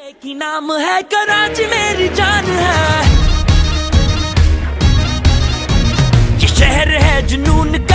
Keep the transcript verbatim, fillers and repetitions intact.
की नाम है कराची मेरी जान है, ये शहर है जुनून का।